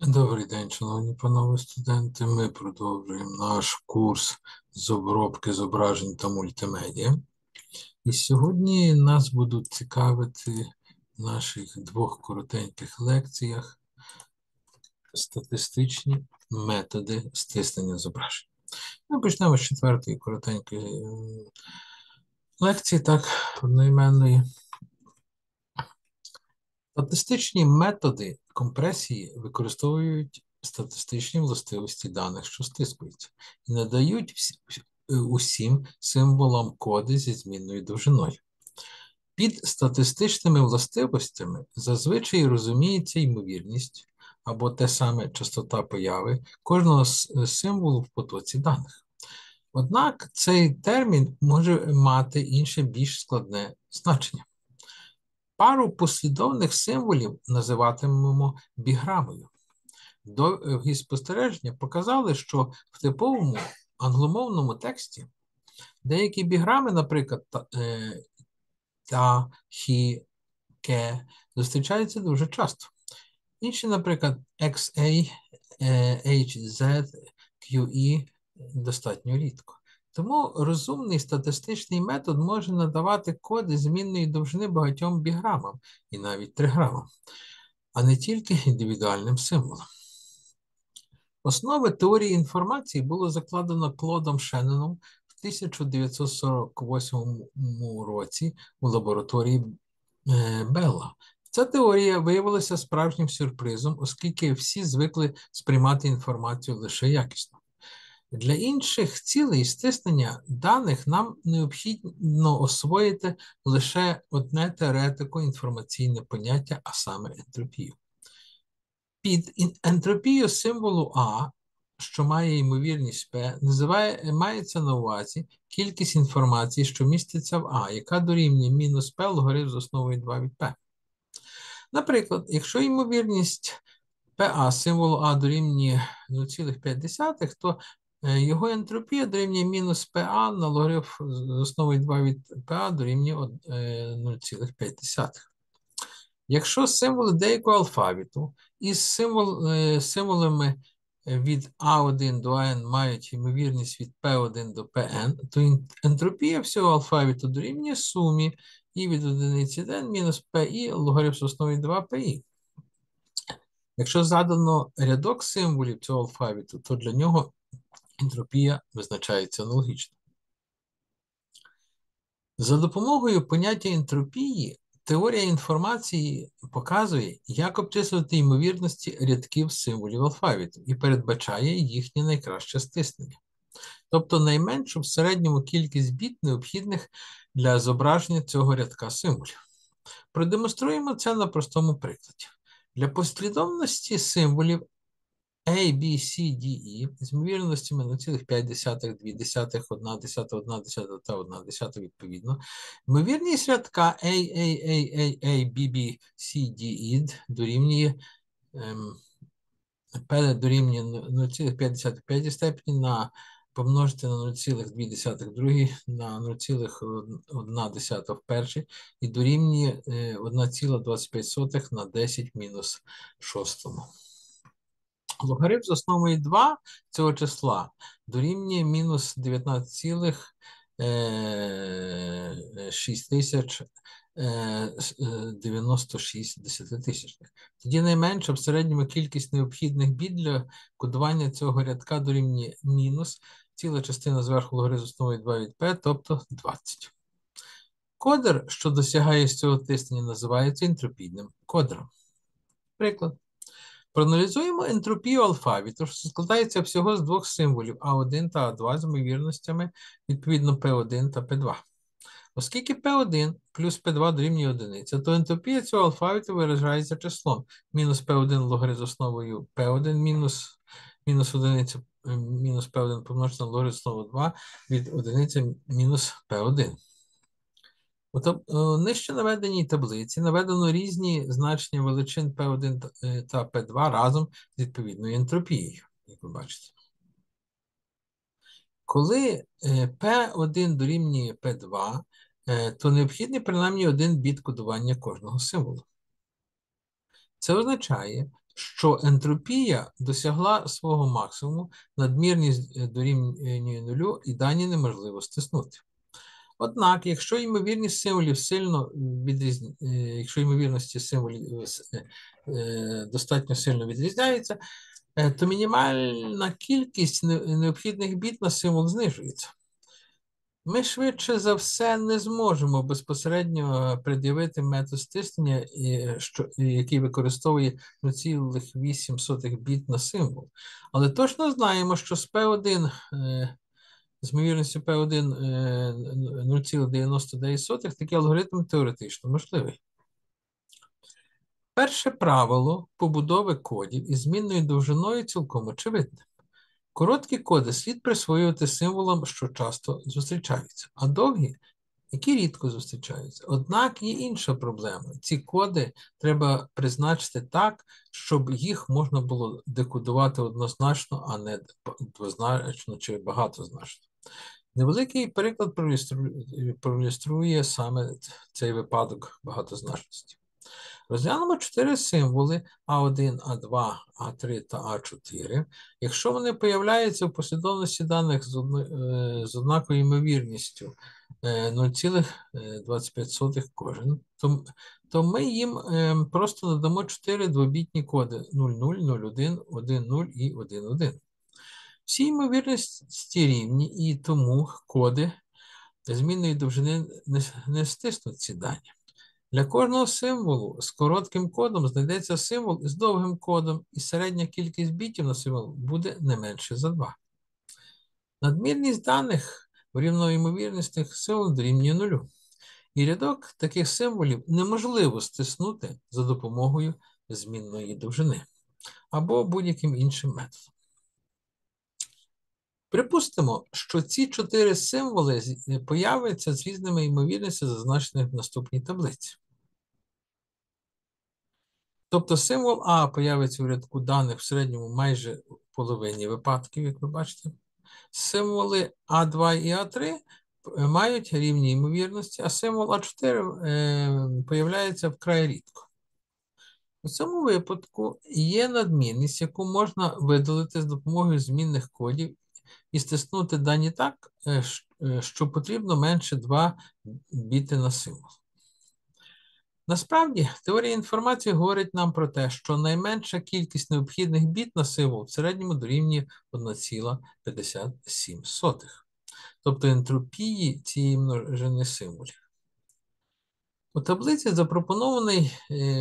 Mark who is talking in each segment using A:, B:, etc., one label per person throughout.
A: Добрий день, шановні панове студенти. Ми продовжуємо наш курс з обробки зображень та мультимедіа. І сьогодні нас будуть цікавити в наших двох коротеньких лекціях статистичні методи стиснення зображень. Ми почнемо з четвертої коротенької лекції, так, одноіменної. Статистичні методи компресії використовують статистичні властивості даних, що стискуються, і надають усім символам коди зі змінною довжиною. Під статистичними властивостями зазвичай розуміється ймовірність або те саме частота появи кожного символу в потоці даних. Однак цей термін може мати інше більш складне значення. Пару послідовних символів називатимемо біграмою. Довгі спостереження показали, що в типовому англомовному тексті деякі біграми, наприклад, та, хі, ке, зустрічаються дуже часто. Інші, наприклад, XA, HZ, QE достатньо рідко. Тому розумний статистичний метод може надавати коди змінної довжини багатьом біграмам і навіть триграмам, а не тільки індивідуальним символам. Основи теорії інформації було закладено Клодом Шенноном в 1948 році у лабораторії Белла. Ця теорія виявилася справжнім сюрпризом, оскільки всі звикли сприймати інформацію лише якісно. Для інших цілей стиснення даних нам необхідно освоїти лише одне теоретико-інформаційне поняття, а саме ентропію. Під ентропією символу А, що має ймовірність P, мається на увазі кількість інформації, що міститься в А, яка дорівнює мінус P логарифм з основою 2 від P. Наприклад, якщо ймовірність PA символу А дорівнює 0,5, то його ентропія дорівнює мінус PA на логарифм з основою 2 від PA дорівнює 0,5. Якщо символи деякого алфавіту із символами від А1 до АН мають ймовірність від P1 до Pn, то ентропія всього алфавіту дорівнює сумі і від одиниці n мінус Pi логарифм з основою 2 Pi. Якщо задано рядок символів цього алфавіту, то для нього ентропія визначається аналогічно. За допомогою поняття ентропії теорія інформації показує, як обчислювати ймовірності рядків символів алфавіту і передбачає їхнє найкраще стиснення. Тобто найменшу в середньому кількість біт, необхідних для зображення цього рядка символів. Продемонструємо це на простому прикладі. Для послідовності символів A, B, C, D, E з ймовірностями 0,5, 2, 1 та 1 відповідно, ймовірність рядка A, B, B, C, D, E дорівнює P дорівнює 0,5 степені на помножити на 0,2 другій на 0,1 в першій і дорівнює 1,25 на 10 мінус 6. Логарифм з основою 2 цього числа дорівнює мінус 19,6096 десятитисячних. Тоді найменша в середньому кількість необхідних біт для кодування цього рядка дорівнює мінус ціла частина зверху логарифм з основою 2 від P, тобто 20. Кодер, що досягає з цього тиснення, називається ентропійним кодером. Приклад. Проаналізуємо ентропію алфавіту, що складається всього з двох символів А1 та А2 з ймовірностями, відповідно P1 та P2. Оскільки P1 плюс P2 дорівнює 1, то ентропія цього алфавіту виражається числом мінус P1 логарифм з основою P1 мінус 1 мінус P1 помножити на логарифм з основою 2 від 1 мінус P1. У нижче наведеній таблиці наведено різні значення величин P1 та P2 разом з відповідною ентропією, як ви бачите. Коли P1 дорівнює P2, то необхідний принаймні один біт кодування кожного символу. Це означає, що ентропія досягла свого максимуму, надмірність дорівнює нулю і дані неможливо стиснути. Однак, якщо ймовірність символів якщо ймовірності символів достатньо сильно відрізняються, то мінімальна кількість необхідних біт на символ знижується. Ми швидше за все не зможемо безпосередньо пред'явити метод стиснення, який використовує 0,8 біт на символ. Але точно знаємо, що з P1 з ймовірністю P1 0,99 такий алгоритм теоретично можливий. Перше правило побудови кодів із змінною довжиною цілком очевидне. Короткі коди слід присвоювати символам, що часто зустрічаються, а довгі, які рідко зустрічаються. Однак є інша проблема. Ці коди треба призначити так, щоб їх можна було декодувати однозначно, а не двозначно чи багатозначно. Невеликий приклад проілюструє саме цей випадок багатозначності. Розглянемо 4 символи А1, А2, А3 та А4. Якщо вони появляються в послідовності даних з однаковою ймовірністю 0,25 кожен, то ми їм просто надамо 4 двобітні коди 00, 01, 10 і 11. Всі ймовірності рівні, і тому коди змінної довжини не стиснуть ці дані. Для кожного символу з коротким кодом знайдеться символ з довгим кодом, і середня кількість бітів на символ буде не менше за 2. Надмірність даних в рівноімовірностних символів дорівнює 0. І рядок таких символів неможливо стиснути за допомогою змінної довжини або будь-яким іншим методом. Припустимо, що ці 4 символи появляться з різними ймовірностями, зазначених в наступній таблиці. Тобто символ А появиться в рядку даних в середньому майже в половині випадків, як ви бачите. Символи А2 і А3 мають рівні ймовірності, а символ А4 появляється вкрай рідко. У цьому випадку є надмірність, яку можна видалити з допомогою змінних кодів і стиснути дані так, що потрібно менше 2 біти на символ. Насправді, теорія інформації говорить нам про те, що найменша кількість необхідних біт на символ в середньому дорівнює 1,57. Тобто ентропії цієї множини символів. У таблиці запропонований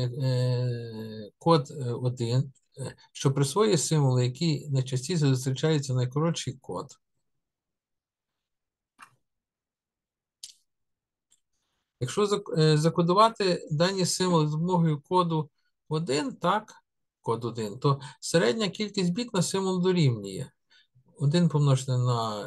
A: код 1, що присвоює символи, які найчастіше зустрічаються найкоротший код. Якщо закодувати дані символи з допомогою коду 1, код 1, то середня кількість біт на символ дорівнює 1 помножити на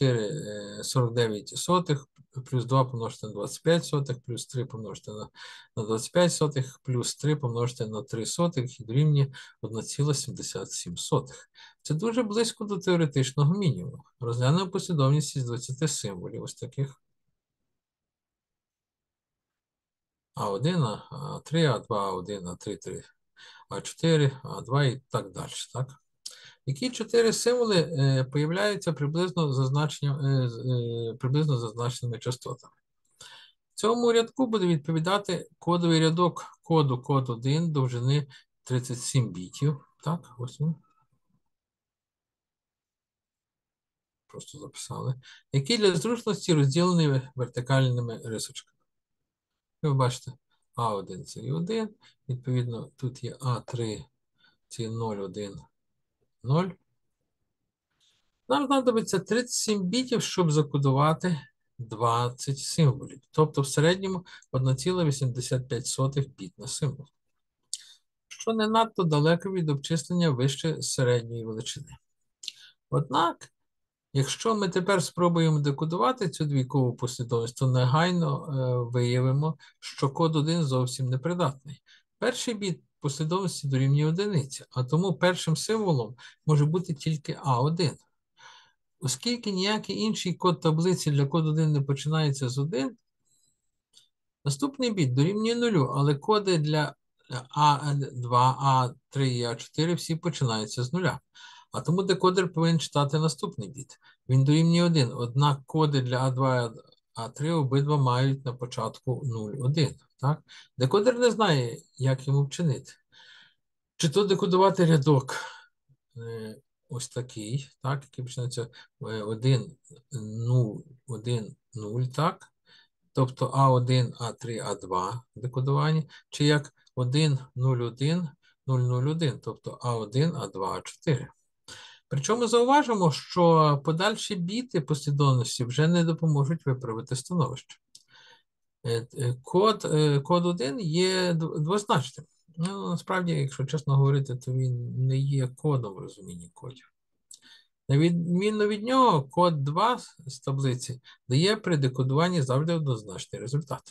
A: 4,49, плюс 2 помножити на 25, плюс 3 помножити на 25, плюс 3 помножити на 3 і дорівнює 1,77. Це дуже близько до теоретичного мінімуму. Розглянемо послідовність із 20 символів, ось таких. А1, А3, А2, А1, А3, 3, А4, А2 і так далі. Так? Які 4 символи появляються приблизно зазначеними частотами? В цьому рядку буде відповідати кодовий рядок коду код 1 довжини 37 бітів. Так, ось він. Просто записали. Який для зручності розділений вертикальними рисочками. Ви бачите, А1 це і 1, відповідно, тут є А3 це 0, 1, 0. Нам знадобиться 37 бітів, щоб закодувати 20 символів. Тобто в середньому 1,85 біт на символ. Що не надто далеко від обчислення вище середньої величини. Однак, якщо ми тепер спробуємо декодувати цю двійкову послідовність, то негайно виявимо, що код 1 зовсім непридатний. Перший біт послідовності дорівнює 1, а тому першим символом може бути тільки А1. Оскільки ніякий інший код таблиці для коду 1 не починається з 1, наступний біт дорівнює 0, але коди для А2, А3 і А4 всі починаються з нуля. А тому декодер повинен читати наступний біт. Він дорівнює 1. Однак коди для А2 і А3 обидва мають на початку 0,1. Так? Декодер не знає, як йому вчинити. Чи то декодувати рядок ось такий, так, який починається 1, 0, 1, 0, так? Тобто А1, А3, А2 декодування, чи як 1, 0, 1, 0, 0, 1, тобто А1, А2, А4. Причому зауважимо, що подальші біти послідовності вже не допоможуть виправити становище. Код 1 є двозначним. Ну, насправді, якщо чесно говорити, то він не є кодом в розумінні кодів. На відміну від нього, код 2 з таблиці дає при декодуванні завжди однозначний результат.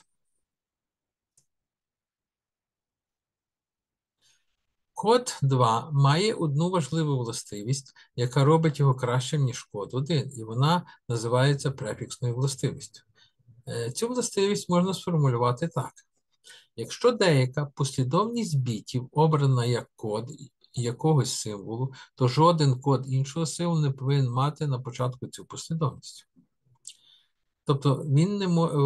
A: Код 2 має одну важливу властивість, яка робить його кращим, ніж код 1, і вона називається префіксною властивістю. Цю властивість можна сформулювати так. Якщо деяка послідовність бітів обрана як код якогось символу, то жоден код іншого символу не повинен мати на початку цю послідовність. Тобто він не може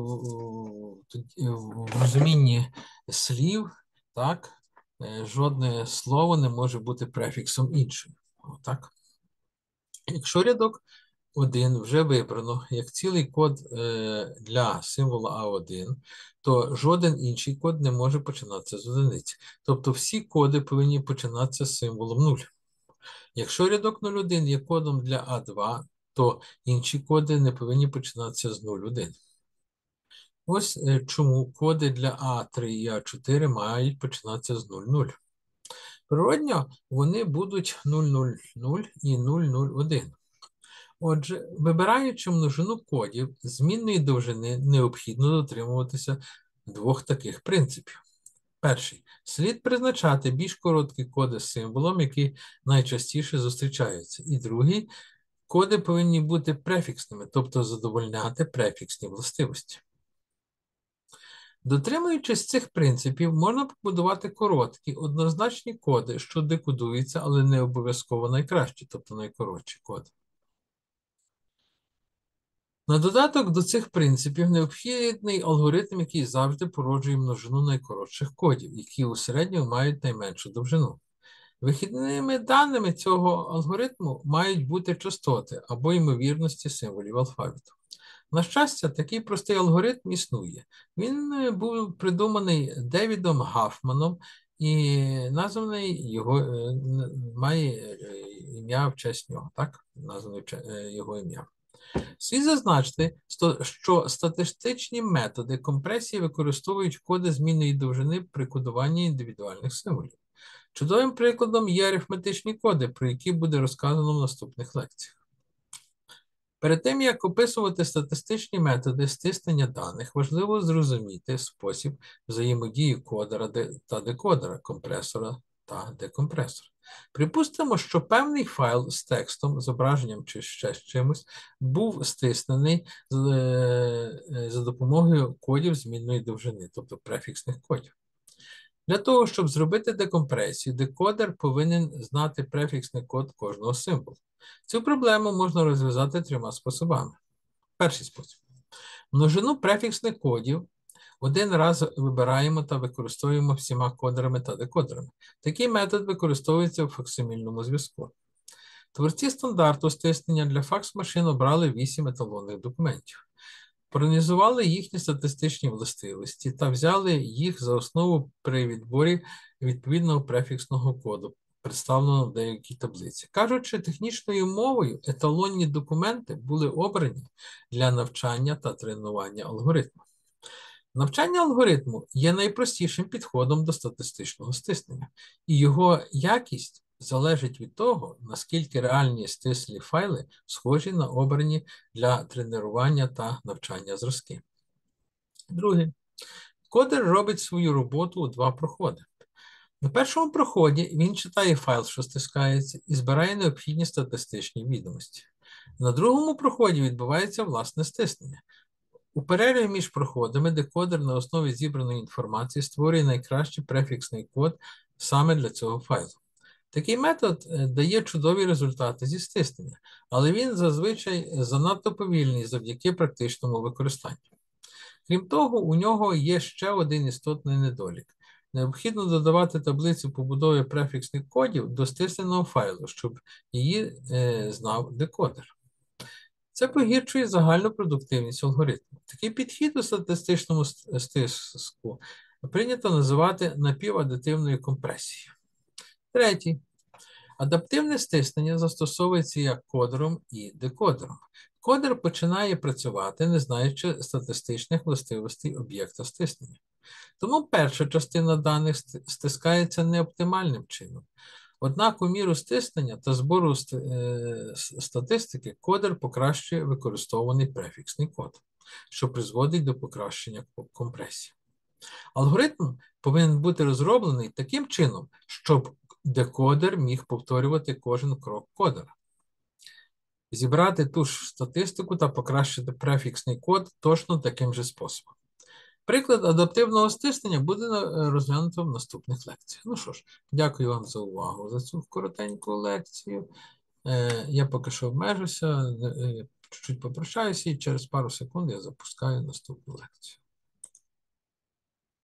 A: в розумінні слів, так, жодне слово не може бути префіксом іншим. Так? Якщо рядок 1 вже вибрано як цілий код для символа А1, то жоден інший код не може починатися з одиниці. Тобто всі коди повинні починатися з символом 0. Якщо рядок 0,1 є кодом для А2, то інші коди не повинні починатися з 0,1. Ось чому коди для А3 і А4 мають починатися з 0,0. Природньо вони будуть 0,0,0 і 0,0,1. Отже, вибираючи множину кодів змінної довжини, необхідно дотримуватися двох таких принципів. Перший. Слід призначати більш короткі коди з символом, які найчастіше зустрічаються. І другий. Коди повинні бути префіксними, тобто задовольняти префіксні властивості. Дотримуючись цих принципів, можна побудувати короткі, однозначні коди, що декодуються, але не обов'язково найкращі, тобто найкоротші коди. На додаток до цих принципів необхідний алгоритм, який завжди породжує множину найкоротших кодів, які у середньому мають найменшу довжину. Вихідними даними цього алгоритму мають бути частоти або ймовірності символів алфавіту. На щастя, такий простий алгоритм існує. Він був придуманий Девідом Гафманом і названий має ім'я в честь нього, так? Названий його ім'я. Слід зазначити, що статистичні методи компресії використовують коди змінної довжини при кодуванні індивідуальних символів. Чудовим прикладом є арифметичні коди, про які буде розказано в наступних лекціях. Перед тим, як описувати статистичні методи стиснення даних, важливо зрозуміти спосіб взаємодії кодера та декодера, компресора та декомпресора. Припустимо, що певний файл з текстом, зображенням чи ще з чимось був стиснений за допомогою кодів змінної довжини, тобто префіксних кодів. Для того, щоб зробити декомпресію, декодер повинен знати префіксний код кожного символу. Цю проблему можна розв'язати трьома способами. Перший спосіб. Множину префіксних кодів один раз вибираємо та використовуємо всіма кодерами та декодерами. Такий метод використовується в факсимільному зв'язку. Творці стандарту стиснення для факс-машин обрали 8 еталонних документів. Проаналізували їхні статистичні властивості та взяли їх за основу при відборі відповідного префіксного коду, представленого в деякій таблиці. Кажучи технічною мовою, еталонні документи були обрані для навчання та тренування алгоритму. Навчання алгоритму є найпростішим підходом до статистичного стиснення, і його якість залежить від того, наскільки реальні стислі файли схожі на обрані для тренування та навчання зразки. Друге. Кодер робить свою роботу у два проходи. На першому проході він читає файл, що стискається, і збирає необхідні статистичні відомості. На другому проході відбувається власне стиснення. У перерві між проходами декодер на основі зібраної інформації створює найкращий префіксний код саме для цього файлу. Такий метод дає чудові результати зі стиснення, але він зазвичай занадто повільний завдяки практичному використанню. Крім того, у нього є ще один істотний недолік. Необхідно додавати таблицю побудови префіксних кодів до стисненого файлу, щоб її знав декодер. Це погіршує загальну продуктивність алгоритму. Такий підхід у статистичному стиску прийнято називати напівадитивною компресією. Третій. Адаптивне стиснення застосовується як кодером і декодером. Кодер починає працювати, не знаючи статистичних властивостей об'єкта стиснення. Тому перша частина даних стискається неоптимальним чином. Однак у міру стиснення та збору статистики кодер покращує використовуваний префіксний код, що призводить до покращення компресії. Алгоритм повинен бути розроблений таким чином, щоб декодер міг повторювати кожен крок кодера. Зібрати ту ж статистику та покращити префіксний код точно таким же способом. Приклад адаптивного стиснення буде розглянуто в наступних лекціях. Ну що ж, дякую вам за увагу, за цю коротеньку лекцію. Я поки що обмежуся, чуть-чуть попрощаюся і через пару секунд я запускаю наступну лекцію.